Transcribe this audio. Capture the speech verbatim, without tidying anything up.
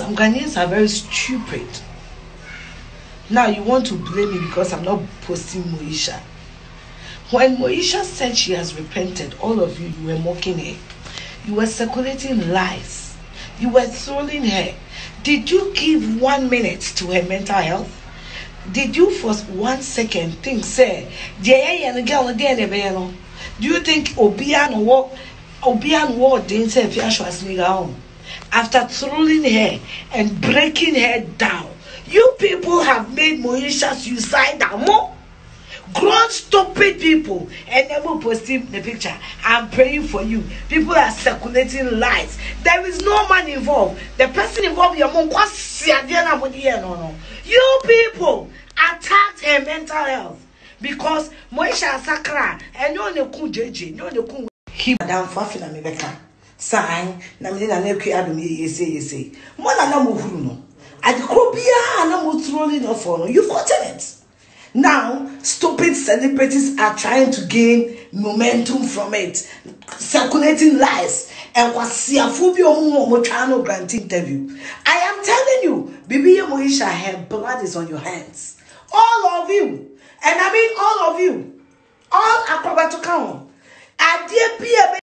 Some Ghanaians are very stupid. Now you want to blame me because I'm not posting Moesha. When Moesha said she has repented, all of you, you were mocking her. You were circulating lies. You were trolling her. Did you give one minute to her mental health? Did you for one second think, say, do you think Obian walk Obian walk didn't say if you after trolling her and breaking her down? You people have made Moesha suicidal more. Grown stupid people, and never posting the picture. I'm praying for you. People are circulating lies. There is no man involved. The person involved, your mom, no. You people attacked her mental health because Moesha Sakra and no ne kun J J, no ne kun he madam Fafina Mebeka. Sign, Namina Neki Adam ye say ye say. Mona na muhuno. At the Krobia, no more trolling of honor. You've gotten it. Now, stupid celebrities are trying to gain momentum from it, circulating lies. And was Mochano grant interview. I am telling you, Bibi Moesha, her blood is on your hands. All of you. And I mean all of you. All acrobat to count.